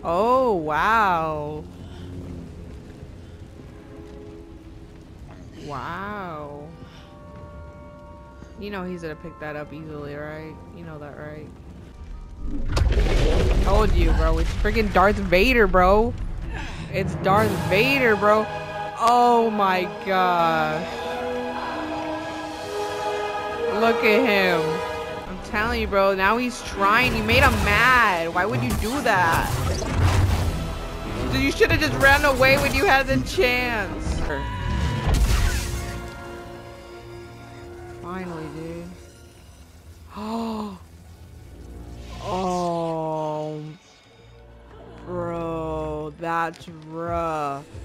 Oh, wow. Wow. You know he's gonna pick that up easily, right? You know that, right? Told you, bro. It's freaking Darth Vader, bro. It's Darth Vader, bro. Oh my gosh. Look at him. I'm telling you, bro. Now he's trying. You made him mad. Why would you do that? You should have just ran away when you had the chance. Finally, dude. Oh. Oh. Bro, that's rough.